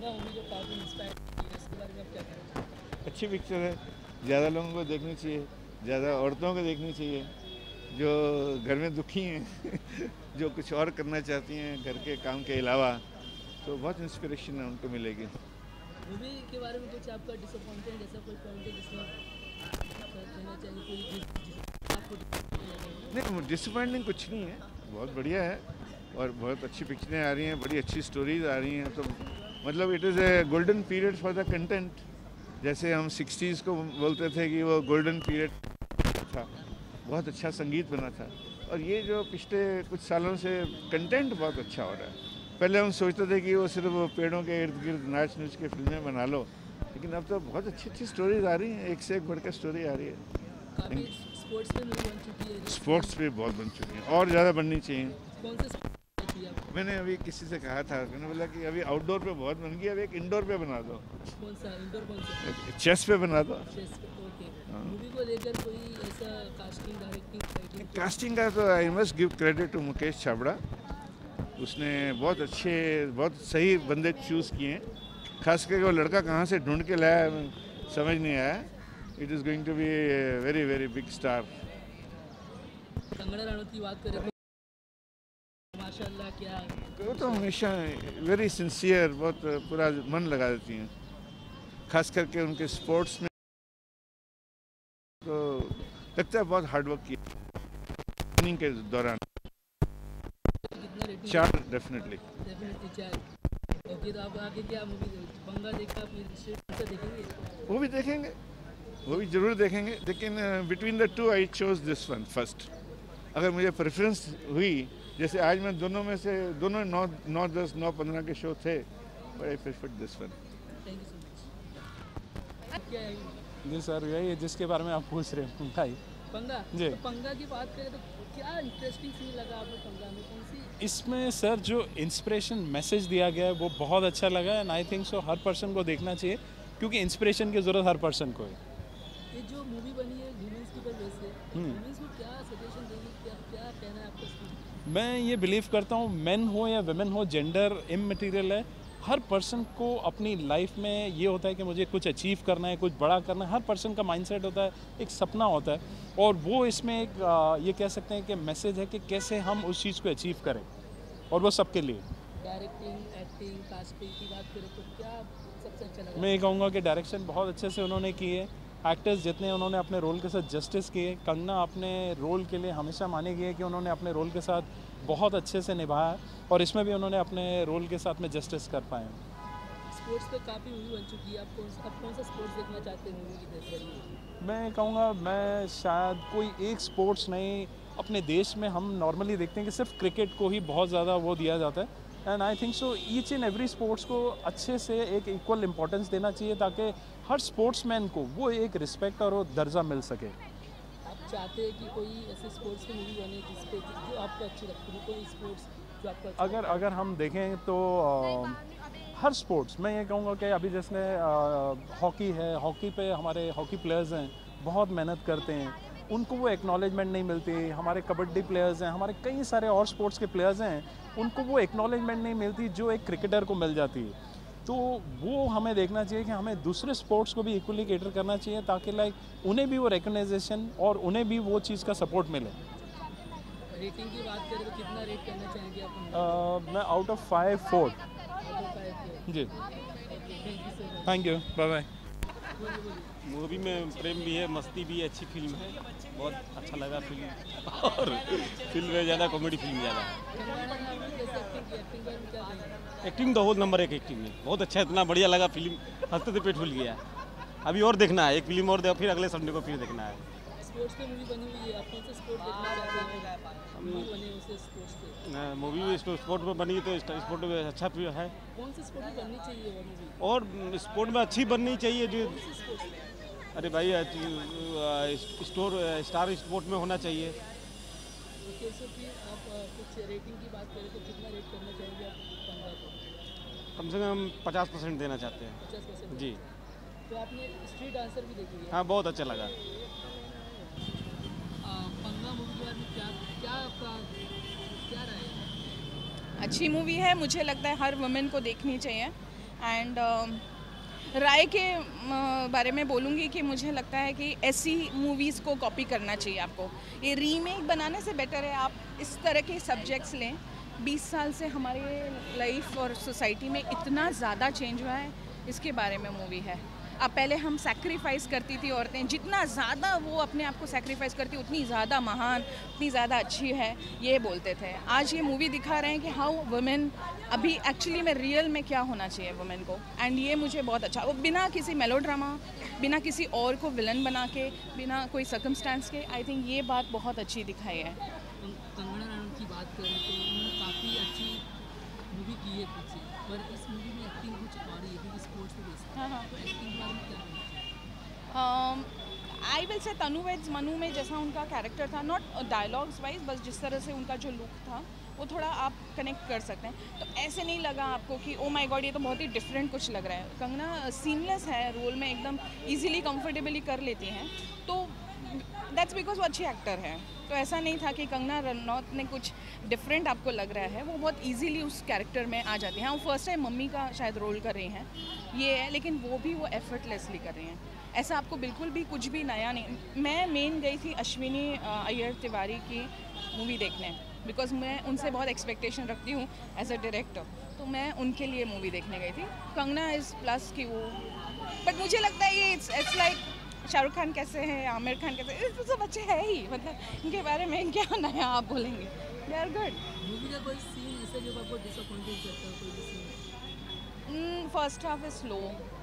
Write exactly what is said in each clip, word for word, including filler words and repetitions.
पंगा मूवी जो काफ़ी इंस्पायर की है, इसके बारे में आप क्या कहेंगे? अच्छी पिक्चर है, ज़्यादा लोगों को देखनी चाहिए, ज़्यादा औरतों को देखनी चाहिए जो घर में दुखी हैं जो कुछ और करना चाहती हैं घर के काम के अलावा, तो बहुत इंस्पिरेशन है उनको मिलेगी। मूवी के बारे में कुछ आपका डिसअपॉइंटेड जैसा कोई पॉइंट है जिसमें आप कहना चाहिए कोई जिस जिस आपको नहीं, डिसअपॉइंटिंग कुछ नहीं है, बहुत बढ़िया है और बहुत अच्छी पिक्चरें आ रही हैं, बड़ी अच्छी स्टोरीज आ रही हैं, तो मतलब it is a golden period for the content. जैसे हम सिक्सटीज़ को बोलते थे कि वो गोल्डन पीरियड था, बहुत अच्छा संगीत बना था, और ये जो पिछले कुछ सालों से कंटेंट बहुत अच्छा हो रहा है। पहले हम सोचते थे कि वो सिर्फ वो पेड़ों के इर्द गिर्द नाच नूच के फिल्में बना लो, लेकिन अब तो बहुत अच्छी अच्छी स्टोरीज आ रही हैं, एक से एक बढ़ कर स्टोरी आ रही है। काफ़ी स्पोर्ट्स में मूवी बन चुकी है, स्पोर्ट्स भी बहुत बन चुकी हैं और ज़्यादा बननी चाहिए। कौन से sport चाहिए आपको? मैंने अभी किसी से कहा था, मैंने बोला कि अभी आउटडोर पे बहुत बन गई, अब एक इंडोर पे बना दो, कौन सा इंडोर कौन सा? चेस पे बना दो। Chess okay. मूवी को लेकर कोई ऐसा कास्टिंग डायरेक्टिंग राइटिंग कास्टिंग का तो I must give credit to Mukesh Chhabra, उसने बहुत अच्छे बहुत सही बंदे चूज़ किए हैं, खास करके वो लड़का कहाँ से ढूंढ के लाया समझ नहीं आया। It is going to be very very big star. Kangana Ranaut की बात करें तो माशाल्लाह क्या वो तो हमेशा वेरी सिंसियर, बहुत पूरा मन लगा देती हैं, खास करके उनके स्पोर्ट्स में तो लगता है बहुत हार्ड वर्क किया ट्रेनिंग के दौरान। कितना रेटिंग? चार डेफिनेटली। डेफिनेटली चार। ओके, तो आप आगे क्या मूवी पंगा देखा फिर स्ट्रीट देखेंगे? वो भी देखेंगे, वो भी जरूर देखेंगे, लेकिन between the two I chose this one first. अगर मुझे प्रेफरेंस हुई, जैसे आज मैं दोनों में से दोनों नौ नौ दस नौ पंद्रह के शो थे, but I prefer this one. Thank you so much. क्या है जी सर, यही जिसके बारे में आप पूछ रहे हैं पंगा ही। पंगा? जी। तो पंगा की बात करें तो क्या इंटरेस्टिंग सीन लगा आपको पंगा में? कौन सी? इसमें सर जो इंस्पिरेशन मैसेज दिया गया है वो बहुत अच्छा लगा, एंड आई थिंक सो हर पर्सन को देखना चाहिए, क्योंकि इंस्पिरेशन की ज़रूरत हर पर्सन को है। ये जो मूवी बनी है वुमेन्स के ऊपर बेस है, वुमेन्स को क्या सजेशन देंगे, क्या क्या कहना है आपका इसमें? मैं ये बिलीव करता हूँ, मेन हो या वुमेन हो, जेंडर इममटेरियल है। हर पर्सन को अपनी लाइफ में ये होता है कि मुझे कुछ अचीव करना है, कुछ बड़ा करना है। हर पर्सन का माइंडसेट होता है, एक सपना होता है, और वो इसमें एक आ, ये कह सकते हैं कि मैसेज है कि कैसे हम उस चीज़ को अचीव करें, और वो सबके लिए। डायरेक्टिंग, एक्टिंग, कास्टिंग की बात करें तो क्या सबसे अच्छा लगा? मैं ये कहूँगा कि डायरेक्शन बहुत अच्छे से उन्होंने की है, एक्टर्स जितने उन्होंने अपने रोल के साथ जस्टिस किए। कंगना अपने रोल के लिए हमेशा मानी गई है कि उन्होंने अपने रोल के साथ बहुत अच्छे से निभाया, और इसमें भी उन्होंने अपने रोल के साथ में जस्टिस कर पाए। स्पोर्ट्स पे काफ़ी मूवी बन चुकी है, आप कौन सा आप कौन सा स्पोर्ट्स देखना चाहते हैं मूवी की तरफ? मैं कहूँगा मैं शायद कोई एक स्पोर्ट्स नहीं, अपने देश में हम नॉर्मली देखते हैं कि सिर्फ क्रिकेट को ही बहुत ज़्यादा वो दिया जाता है, and I think so each and every sports को अच्छे से एक इक्वल इम्पोर्टेंस देना चाहिए, ताकि हर स्पोर्ट्समैन को वो एक रिस्पेक्ट और वो दर्जा मिल सके। आप चाहते हैं कि कोई ऐसे स्पोर्ट्स की मूवी बने जिस पे जो आपको अच्छी लगती है, कोई स्पोर्ट्स जो आपको अच्छा अगर अगर हम देखें तो आ, हर स्पोर्ट्स, मैं ये कहूँगा कि अभी जैसे हॉकी है, हॉकी पे हमारे हॉकी प्लेयर्स हैं, बहुत मेहनत करते हैं, उनको वो एक्नॉलेजमेंट नहीं मिलती। हमारे कबड्डी प्लेयर्स हैं, हमारे कई सारे और स्पोर्ट्स के प्लेयर्स हैं, उनको वो एक्नॉलेजमेंट नहीं मिलती जो एक क्रिकेटर को मिल जाती है। तो वो हमें देखना चाहिए कि हमें दूसरे स्पोर्ट्स को भी इक्वली केटर करना चाहिए, ताकि लाइक उन्हें भी वो रिकग्नाइजेशन और उन्हें भी वो चीज़ का सपोर्ट मिले। रेटिंग की बात करें तो कितना रेट करना चाहेंगे आप? uh, मैं आउट ऑफ फाइव फोर। जी, thank you, bye bye. Movie में प्रेम भी है, मस्ती भी है, अच्छी फिल्म है, बहुत अच्छा लगा फिल्म, और फिल्म में ज़्यादा कॉमेडी फिल्म ज़्यादा है। एक्टिंग तो बहुत नंबर एक एक्टिंग में बहुत अच्छा है, इतना बढ़िया लगा फिल्म, हंसते थे पेट फूल गया। अभी और देखना है, एक फिल्म और दे, फिर अगले संडे को फिर देखना है। स्पोर्ट्स पे मूवी बनी हुई है, आप कौन सा स्पोर्ट देखना चाहते हैं? मूवी बने उसे स्पोर्ट्स पे मूवी में स्पोर्ट में बनी तो स्पोर्ट में अच्छा है, कौन से स्पोर्ट में बननी चाहिए वो मूवी? और स्पोर्ट में अच्छी बननी चाहिए जो, स्पोर्ट्स में अरे भाई स्टोर स्टार स्पोर्ट में होना चाहिए। ओके, सो फिर आप अ, कुछ रेटिंग की बात करें तो कितना रेट करना चाहेंगे आप पंगा को? कम से कम पचास परसेंट देना चाहते हैं। पचास परसेंट जी। तो आपने स्ट्रीट डांसर भी देखी है? हाँ, बहुत अच्छा लगा। पंगा मूवी के बारे में क्या क्या आपका क्या राय है? अच्छी मूवी है, मुझे लगता है हर वुमेन को देखनी चाहिए। एंड राय के अ, बारे में बोलूँगी कि मुझे लगता है कि ऐसी मूवीज़ को कॉपी करना चाहिए आपको। ये रीमेक बनाने से बेटर है आप इस तरह के सब्जेक्ट्स लें। बीस साल से हमारे लाइफ और सोसाइटी में इतना ज़्यादा चेंज हुआ है, इसके बारे में मूवी है। अब पहले हम सैक्रिफाइस करती थी औरतें, जितना ज़्यादा वो अपने आप को सैक्रिफाइस करती उतनी ज़्यादा महान, उतनी ज़्यादा अच्छी है, ये बोलते थे। आज ये मूवी दिखा रहे हैं कि हाउ वुमेन अभी एक्चुअली में रियल में क्या होना चाहिए वुमेन को, एंड ये मुझे बहुत अच्छा, वो बिना किसी मेलोड्रामा, बिना किसी और को विलन बना के, बिना कोई सर्कमस्टांस के, आई थिंक ये बात बहुत अच्छी दिखाई है। कंगना रनौत की बात करें तो उन्होंने काफ़ी अच्छी मूवी की है खुद से, पर इस मूवी में एक्टिंग कुछ और ही है क्योंकि स्पोर्ट्स पे बेस्ड है। हाँ हाँ तो एक्टिंग के बारे में क्या कहना चाहिए? I will say Tanu weds Manu में जैसा उनका कैरेक्टर था, नॉट डायलॉग्स वाइज, बस जिस तरह से उनका जो लुक था वो थोड़ा आप कनेक्ट कर सकते हैं। तो ऐसे नहीं लगा आपको कि ओ माय गॉड ये तो बहुत ही डिफरेंट कुछ लग रहा है। कंगना सीमलेस है रोल में, एकदम इजीली कंफर्टेबली कर लेती हैं, तो दैट्स बिकॉज वो अच्छी एक्टर है। तो ऐसा नहीं था कि कंगना रनौत ने कुछ डिफरेंट आपको लग रहा है, वो बहुत इजीली उस कैरेक्टर में आ जाती हैं। वो फर्स्ट टाइम मम्मी का शायद रोल कर रही हैं ये है, लेकिन वो भी वो एफर्टलेसली कर रही हैं। ऐसा आपको बिल्कुल भी कुछ भी नया नहीं। मैं मेन गई थी अश्विनी अय्यर तिवारी की मूवी देखने, बिकॉज मैं उनसे बहुत एक्सपेक्टेशन रखती हूँ एज अ डायरेक्टर, तो मैं उनके लिए मूवी देखने गई थी। कंगना इज़ प्लस की वो, बट मुझे लगता है ये it's it's like Shahrukh Khan कैसे हैं, आमिर खान कैसे, ये सब अच्छे है ही, मतलब इनके बारे में क्या नया आप बोलेंगे, दे आर गुड। मूवी का कोई सीन ऐसा जो आपको डिसअपॉइंटेड करता है, कोई भी scene? First half is slow,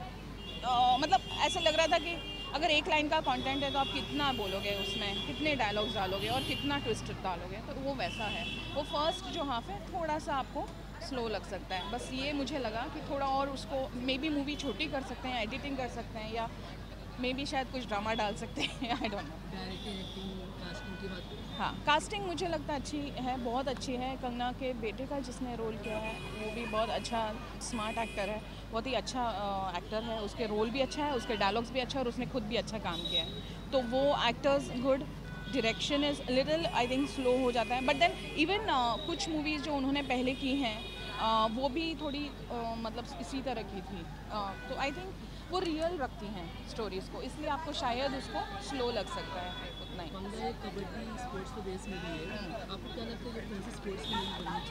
मतलब ऐसा लग रहा था कि अगर एक लाइन का कंटेंट है तो आप कितना बोलोगे उसमें, कितने डायलॉग्स डालोगे और कितना ट्विस्ट डालोगे, तो वो वैसा है। वो फर्स्ट जो हाफ है थोड़ा सा आपको स्लो लग सकता है, बस ये मुझे लगा कि थोड़ा और उसको मे बी मूवी छोटी कर सकते हैं, एडिटिंग कर सकते हैं, या मे बी शायद कुछ ड्रामा डाल सकते हैं, I don't know. Directing, acting, casting की बात करें? हाँ, कास्टिंग मुझे लगता है अच्छी है, बहुत अच्छी है। कंगना के बेटे का जिसने रोल किया है वो भी बहुत अच्छा स्मार्ट एक्टर है, बहुत ही अच्छा एक्टर है, उसके रोल भी अच्छा है, उसके डायलॉग्स भी अच्छा है और उसने खुद भी अच्छा काम किया है, तो वो actors good. Direction is little I think slow हो जाता है, बट देन इवन कुछ मूवीज़ जो उन्होंने पहले की हैं uh, वो भी थोड़ी uh, मतलब इसी तरह की थी, uh, तो आई थिंक वो रियल रखती हैं स्टोरीज़ को, इसलिए आपको शायद उसको स्लो लग सकता है उतना ही। कंगना एक कबड्डी स्पोर्ट्स पे बेस मूवी है, आपको क्या लगता है कि कौन सी स्पोर्ट्स की मूवी बननी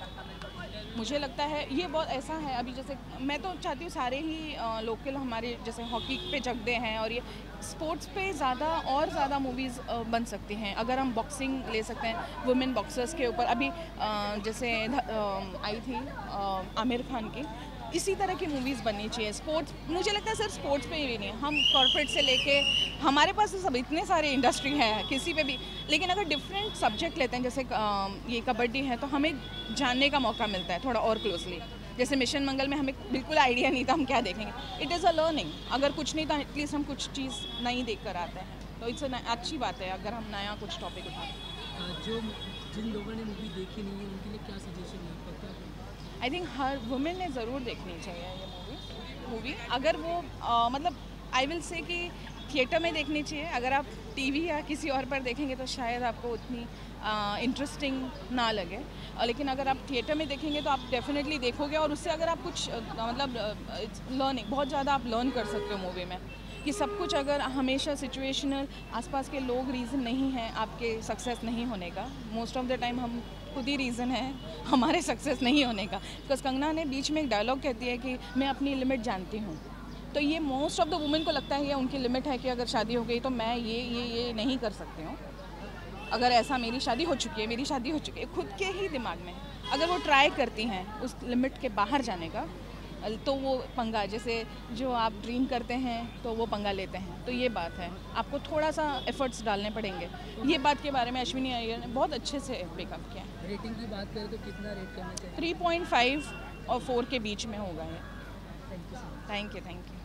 चाहिए? मुझे लगता है ये बहुत ऐसा है, अभी जैसे मैं तो चाहती हूँ सारे ही लोकल हमारे जैसे हॉकी पे जगदे हैं और ये स्पोर्ट्स पे ज़्यादा और ज़्यादा मूवीज़ बन सकती हैं। अगर हम बॉक्सिंग ले सकते हैं, वुमेन बॉक्सर्स के ऊपर अभी अ, जैसे अ, आई थी अ, आमिर खान की, इसी तरह की मूवीज़ बननी चाहिए। स्पोर्ट्स मुझे लगता है सिर्फ स्पोर्ट्स पे ही नहीं, हम कॉर्पोरेट से लेके हमारे पास तो सब इतने सारे इंडस्ट्री है किसी पे भी, लेकिन अगर डिफरेंट सब्जेक्ट लेते हैं जैसे अ, ये कबड्डी है तो हमें जानने का मौका मिलता है थोड़ा और क्लोजली। जैसे मिशन मंगल में हमें बिल्कुल आइडिया नहीं था हम क्या देखेंगे, इट इज़ अ लर्निंग। अगर कुछ नहीं तो एटलीस्ट हम कुछ चीज़ नई देख कर आते हैं, तो इट्स अच्छी बात है अगर हम नया कुछ टॉपिक उठाते हैं। अ, जो जिन लोगों ने मूवी देखी नहीं है उनके लिए क्या सजेशन है आपका, क्या करें? आई थिंक हर वुमेन ने ज़रूर देखनी चाहिए ये मूवी मूवी अगर वो आ, मतलब आई विल से कि थिएटर में देखनी चाहिए। अगर आप टीवी या किसी और पर देखेंगे तो शायद आपको उतनी इंटरेस्टिंग ना लगे, आ, लेकिन अगर आप थिएटर में देखेंगे तो आप डेफिनेटली देखोगे और उससे अगर आप कुछ आ, मतलब लर्निंग बहुत ज़्यादा आप लर्न कर सकते हो मूवी में, कि सब कुछ अगर हमेशा सिचुएशनल आसपास के लोग रीज़न नहीं हैं आपके सक्सेस नहीं होने का, मोस्ट ऑफ द टाइम हम खुद ही रीज़न है हमारे सक्सेस नहीं होने का। बिकॉज कंगना ने बीच में एक डायलॉग कहती है कि मैं अपनी लिमिट जानती हूँ, तो ये मोस्ट ऑफ द वुमेन को लगता है ये उनकी लिमिट है कि अगर शादी हो गई तो मैं ये ये ये नहीं कर सकती हूँ, अगर ऐसा मेरी शादी हो चुकी है मेरी शादी हो चुकी है खुद के ही दिमाग में। अगर वो ट्राई करती हैं उस लिमिट के बाहर जाने का तो वो पंगा, जैसे जो आप ड्रीम करते हैं तो वो पंगा लेते हैं, तो ये बात है, आपको थोड़ा सा एफर्ट्स डालने पड़ेंगे। ये बात के बारे में अश्विनी अय्यर ने बहुत अच्छे से पिकअप किया। रेटिंग की बात करें तो कितना रेट करना चाहिए? थ्री पॉइंट फाइव और फोर के बीच में होगा ये। Thank you so much. Thank you thank you.